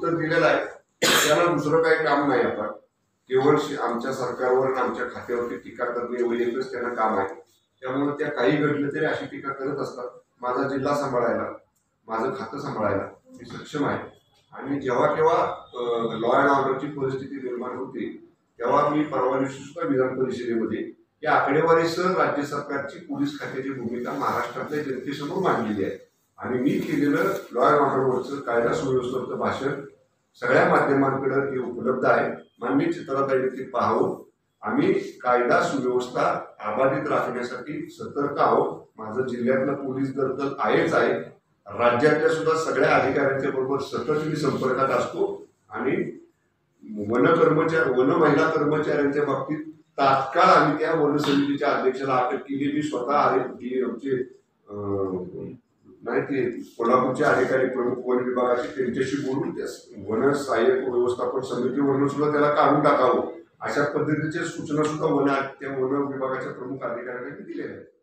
उत्तर दिलेलं आहे. त्याला दुसरं काही काम नाही. आता केवळ आमच्या सरकारवर आणि आमच्या खात्यावरती टीका करणे एवढे एकच त्यांना काम आहे. त्यामुळे त्या काही घडलं तरी अशी टीका करत असतात. माझा जिल्हा सांभाळायला, माझं खातं सांभाळायला मी सक्षम आहे. आणि जेव्हा केव्हा लॉ अँड ऑर्डरची परिस्थिती निर्माण होते तेव्हा मी परवा दिवशी सुद्धा विधान परिषदेमध्ये या आकडेवारीसह राज्य सरकारची पोलीस खात्याची भूमिका महाराष्ट्रातल्या जनतेसमोर मांडलेली आहे. आणि मी केलेलं लॉ अँड ऑर्डरवरचं कायदा सुव्यवस्थेवरचं भाषण सगळ्या माध्यमांकडे हे उपलब्ध आहे. माननीय चित्राताई ते पाहावं. आम्ही कायदा सुव्यवस्था अबाधित राखण्यासाठी सतर्क आहोत. माझं जिल्ह्यातलं पोलीस दल आहेच आहे. राज्यातल्या सुद्धा सगळ्या अधिकाऱ्यांच्या बरोबर सतत मी संपर्कात असतो. आणि वन महिला कर्मचाऱ्यांच्या बाबतीत तात्काळ आम्ही त्या वन समितीच्या अध्यक्षाला अटक केली. मी स्वतः आमचे नाही ते कोल्हापूरचे अधिकारी प्रमुख वन विभागाचे त्यांच्याशी बोलून त्या वन सहाय्यक व्यवस्थापन समितीवरून सुद्धा त्याला काढून टाकावं अशा पद्धतीच्या सूचना सुद्धा वन विभागाच्या प्रमुख अधिकाऱ्यांनी दिलेल्या आहेत.